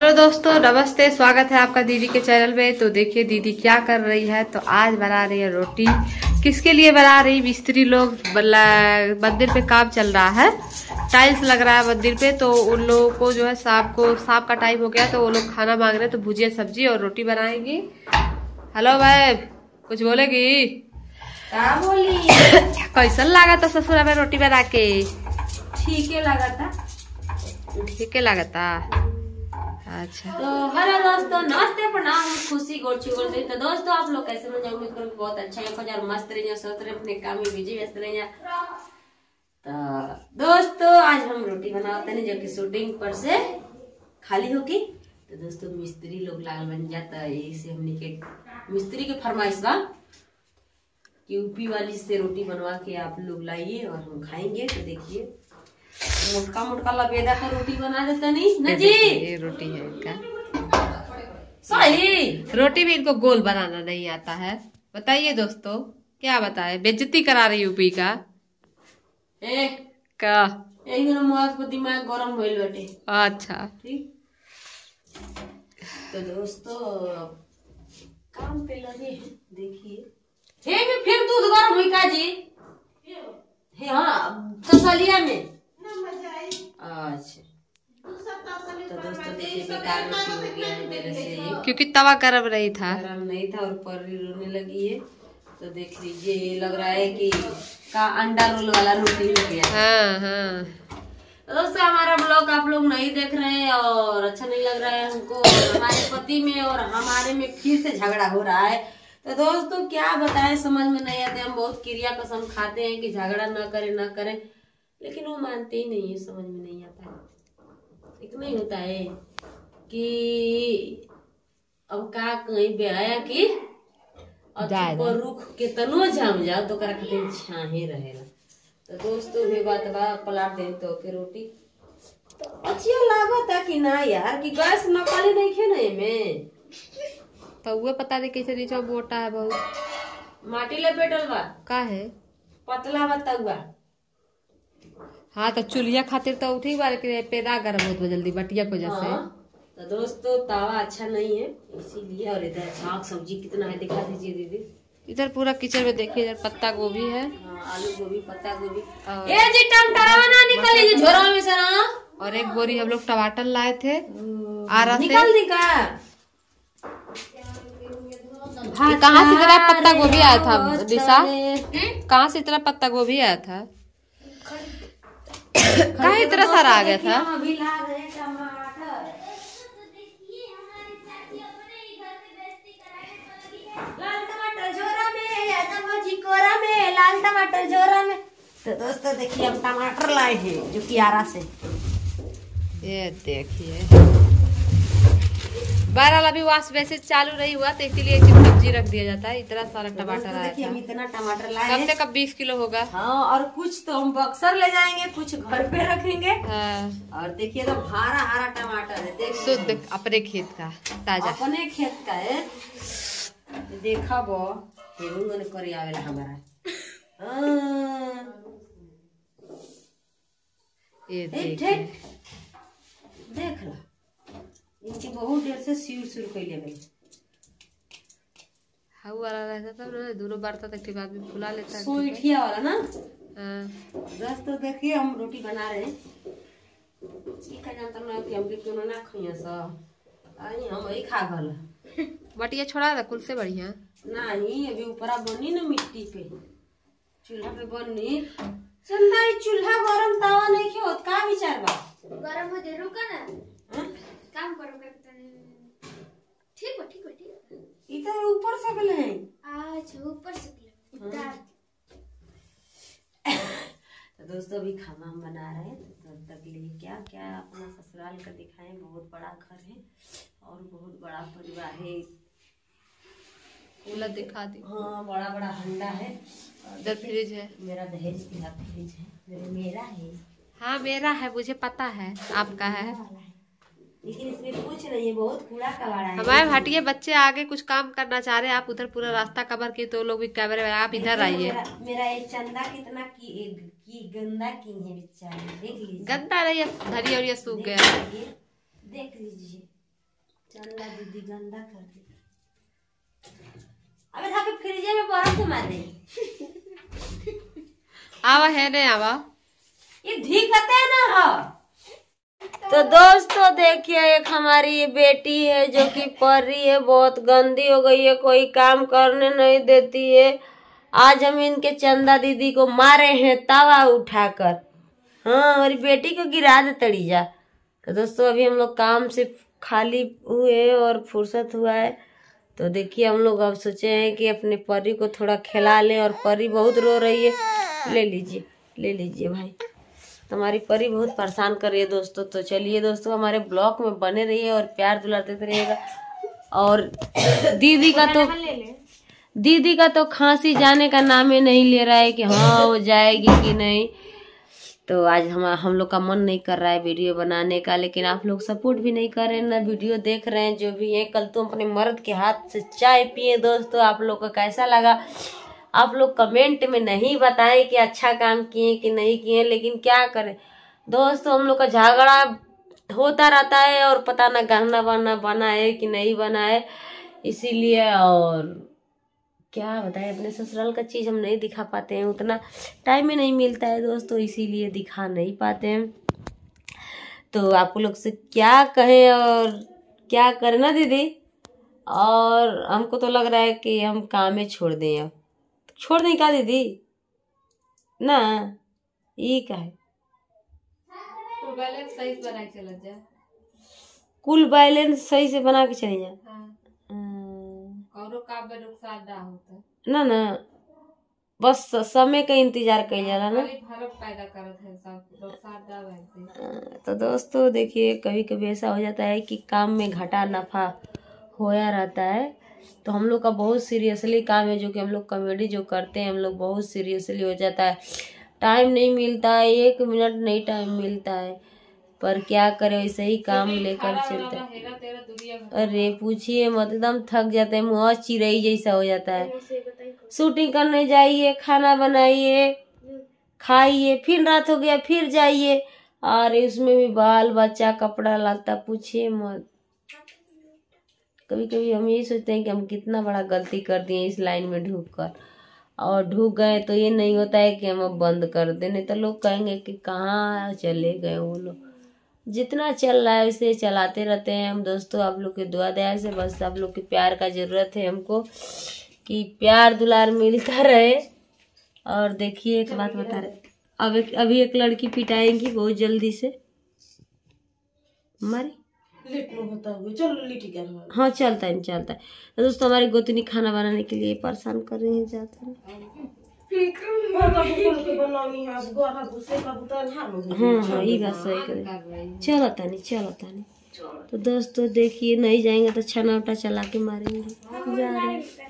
तो दोस्तों नमस्ते, स्वागत है आपका दीदी के चैनल में। तो देखिए दीदी क्या कर रही है। तो आज बना रही है रोटी। किसके लिए बना रही? मिस्त्री लोग मंदिर पे काम चल रहा है, टाइल्स लग रहा है मंदिर पे। तो उन लोगों को जो है शाम का टाइम हो गया, तो वो लोग खाना मांग रहे हैं। तो भुजिया सब्जी और रोटी बनाएंगी। हेलो भाई, कुछ बोलेगी? क्या बोली? कैसा लगा था ससुरा में रोटी बना के? ठीक है लगा था। ठीक है लगा था। अच्छा तो हेलो दोस्तों, नमस्ते, प्रणाम, खुशी गोची बोलते। तो दोस्तों आप लोग कैसे हो? उम्मीद करो कि बहुत अच्छा है, मस्त रहिए, स्वस्थ रहिए, अपने काम में बिजी व्यस्त रहिए। तो दोस्तों आज हम रोटी बनाते हैं, जो कि शूटिंग पर से खाली होगी। तो दोस्तों मिस्त्री लोग लागल बन जाता है, इसे हमने के मिस्त्री के फरमाइश बा कि यूपी वाली से रोटी बनवा के आप लोग लाइए और हम खाएंगे। तो देखिए मोटका मोटका लबेदा का रोटी बना देता नहीं ना जी। ये रोटी है इनका सही। रोटी भी इनको गोल बनाना नहीं आता है। बताइए दोस्तों, क्या बताए? बेइज्जती करा रही यूपी का का दिमाग गरम होइल बाटे। अच्छा ठीक। तो दोस्तों काम पे लगे हैं, देखिए हे में फिर दूध गरम हुई का जी? हे हाँ, तसलिया में। अच्छा तो दोस्तों देखिए बेकार रोटी हो गया है मेरे से ये, क्योंकि तवा गरम नहीं था। गरम नहीं था और परी रोने लगी है। तो देख लीजिए, ये लग रहा है कि का अंडा रोल वाला रोटी हो गया। हाँ हाँ। तो दोस्तों हमारा ब्लॉग आप लोग नहीं देख रहे हैं और अच्छा नहीं लग रहा है हमको। हमारे पति में और हमारे में फिर से झगड़ा हो रहा है। तो दोस्तों क्या बताएं, समझ में नहीं आते। हम बहुत क्रिया कसम खाते हैं कि झगड़ा न करें, लेकिन वो मानते ही नहीं है, समझ में नहीं आता है। इतना ही होता है कि अब का कहीं बेहाया की रुख के तनो जाम जाओ तो खातिर छाहे रहेला। तो दोस्तों ये बात बा, पलाट दे तो के रोटी तो अच्छा लागता कि ना यार, कि गैस नकली नहीं खे नहीं में। तो वो पता नहीं कैसे नीचे मोटा है बहुत। माटी लपेटल बा का है, पतला बतुआ। हाँ तो चूल्हा खातिर तो उठी बार के पेड़ा गरम होत जल्दी बटिया को जैसे। तो दोस्तों तावा अच्छा नहीं है इसीलिए। और इधर साग सब्जी कितना है दिखा दीजिए दीदी। इधर पूरा किचन में देखिए, इधर पत्ता गोभी है। हाँ, आलू गोभी, पत्ता गोभी। ए जी टमाटर ना निकल जी झोरा में से ना। और एक बोरी हम लोग टमाटर लाए थे आरा से। निकल दी का? कहाँ से इतना पत्ता गोभी आया था दिशा? कहाँ से इतना पत्ता गोभी आया था? कहाँ इतना सारा आ गया था? अभी ला रहे टमाटर। लाल टमाटर झोरा में, या भाजी कोरा में, लाल टमाटर झोरा में। तो दोस्तों देखिए हम टमाटर लाए हैं जो कि आरा से। ये देखिए 12 अभी वाश वैसे चालू नहीं हुआ, तो इसीलिए सब्जी रख दिया जाता है। इतना सारा टमाटर आया था। हम इतना टमाटर लाए कम से कम 20 किलो होगा। हाँ, और कुछ तो हम बक्सर ले जाएंगे, कुछ घर पे रखेंगे। हाँ। और देखिए तो हरा हरा टमाटर है, देखिए शुद्ध अपने खेत का ताजा, अपने खेत का है। देखा वो हेरुंगन करे आवेला हमारा। ये देखिए देख ला, इनकी बहुत देर से सिर कैले गई। हाउ वाला रहता तब ना, दोनों बारता तक के बाद में फुला लेता है। सोइठिया वाला ना। हाँ। दोस्तों देखिए हम रोटी बना रहे हैं। ये का जानता ना कि हम क्यों ना खइया सा। आई हम वही खा गल। बटिया छोड़ा था कुल से बढ़िया। नहीं अभी ऊपरा बनी ना मिट्टी पे, चूल्हा पे बनी। चंदा चूल्हा गरम तावा नहीं के होत का विचार बा? गरम हो दे, रुका ना। काम करो करते ठीक है। इधर ऊपर सकल है। अच्छा ऊपर से तो दोस्तों अभी खाना हम बना रहे हैं। तब तक लिए क्या क्या अपना ससुराल का दिखाएं। बहुत बड़ा घर है और बहुत बड़ा परिवार है। कूलर दिखा दी। हाँ, बड़ा बड़ा हंडा है। इधर फ्रिज है। मेरा दहेज का फ्रिज है। मेरा है। हाँ मेरा है, मुझे पता है आपका है, लेकिन इसमें कुछ नहीं है, बहुत कूड़ा कबाड़ा है। हमारे हटिए बच्चे आगे कुछ काम करना चाह रहे हैं, आप उधर पूरा रास्ता कवर किए, तो लोग भी कैमरे में, आप इधर आइए। मेरा ये चंदा कितना की गंदा की है बेचारी, देख लीजिए। गंदा नहीं है, धनिया सूख गया। देख लीजिए चंदा दीदी गंदा कर दी। अबे था के फ्रिज में बर्फ जमा दे। आवा है नहीं आवा, ये दिखते ना हो। तो दोस्तों देखिए, एक हमारी ये बेटी है जो कि पढ़ रही है, बहुत गंदी हो गई है, कोई काम करने नहीं देती है। आज हम इनके चंदा दीदी को मारे हैं तवा उठाकर। हाँ, हमारी बेटी को गिरा दे तड़ी जा। तो दोस्तों अभी हम लोग काम से खाली हुए और फुर्सत हुआ है, तो देखिए हम लोग अब सोचे हैं कि अपने परी को थोड़ा खिला लें, और परी बहुत रो रही है। ले लीजिए भाई। तो हमारी परी बहुत परेशान कर रही है दोस्तों। तो चलिए दोस्तों, हमारे ब्लॉग में बने रहिए और प्यार दुलार देते रहिएगा। और दीदी का तो खांसी जाने का नाम ही नहीं ले रहा है कि हाँ वो जाएगी कि नहीं। तो आज हम लोग का मन नहीं कर रहा है वीडियो बनाने का, लेकिन आप लोग सपोर्ट भी नहीं कर रहे हैं ना, वीडियो देख रहे हैं जो भी है। कल तो अपने मर्द के हाथ से चाय पिए दोस्तों। आप लोग को कैसा लगा आप लोग कमेंट में नहीं बताएं कि अच्छा काम किए कि नहीं किए, लेकिन क्या करें दोस्तों, हम लोग का झगड़ा होता रहता है और पता ना गहना बना है कि नहीं बना है, इसीलिए। और क्या बताएं, अपने ससुराल का चीज़ हम नहीं दिखा पाते हैं, उतना टाइम ही नहीं मिलता है दोस्तों, इसीलिए दिखा नहीं पाते हैं। तो आप लोग से क्या कहें और क्या करें ना दीदी। और हमको तो लग रहा है कि हम काम ही छोड़ दें। अब छोड़ दें क्या दीदी ना, ये क्या है, कुल बैलेंस सही से बना के चले जाए। ना ना, बस समय का इंतजार कर जाला ना। तो दोस्तों देखिए, कभी कभी ऐसा हो जाता है कि काम में घाटा नफा होया रहता है। तो हम लोग का बहुत सीरियसली काम है, जो कि हम लोग कॉमेडी जो करते हैं हम लोग बहुत सीरियसली हो जाता है, टाइम नहीं मिलता है, 1 मिनट नहीं टाइम मिलता है, पर क्या करें वैसे ही काम लेकर चलते हैं। अरे पूछिए मत, एकदम थक जाते हैं, मुँह चिरई जैसा हो जाता है। शूटिंग करने जाइए, खाना बनाइए, खाइए, फिर रात हो गया फिर जाइए, और उसमें भी बाल बच्चा कपड़ा लाता, पूछिए मत। कभी कभी हम यही सोचते हैं कि हम कितना बड़ा गलती कर दिए इस लाइन में ढूक कर, और ढूक गए तो ये नहीं होता है कि हम अब बंद कर दें, नहीं तो लोग कहेंगे कि कहाँ चले गए वो लोग। जितना चल रहा है उसे चलाते रहते हैं हम दोस्तों। आप लोग की दुआ दया से, बस आप लोग के प्यार का ज़रूरत है हमको, कि प्यार दुलार मिलता रहे। और देखिए एक बात बता रहे, अभी एक लड़की पिटाएंगी बहुत जल्दी से हमारी। हाँ चलता है। तो दोस्तों हमारी गोतनी खाना बनाने के लिए परेशान कर रही है ज़्यादा। हाँ ये बात सही करे, चलो तानी। तो दोस्तों देखिए, नहीं जाएंगे तो छना उटा चला के मारेंगे। जा रहे हैं।